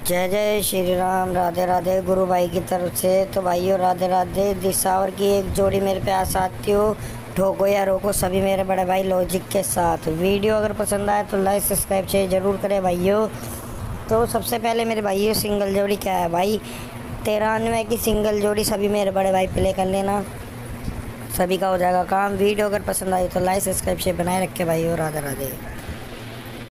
जय जय श्री राम। राधे राधे गुरु भाई की तरफ से। तो भाइयों राधे राधे। दिशावर की एक जोड़ी मेरे प्यार साथियों, ठोको या रोको सभी मेरे बड़े भाई लॉजिक के साथ। वीडियो अगर पसंद आए तो लाइक सब्सक्राइब शेयर ज़रूर करें भाइयों। तो सबसे पहले मेरे भाइयों सिंगल जोड़ी क्या है भाई, 93 की सिंगल जोड़ी सभी मेरे बड़े भाई प्ले कर लेना, सभी का हो जाएगा काम। वीडियो अगर पसंद आई तो लाइक सब्सक्राइब शेयर बनाए रखे भाइयों। राधे राधे।